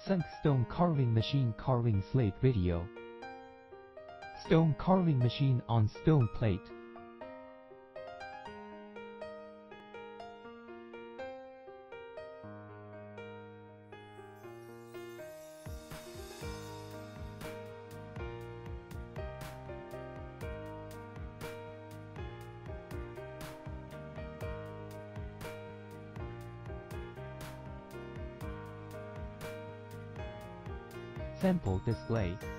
Sunk stone carving machine carving slate video. Stone carving machine on stone plate. Sample display.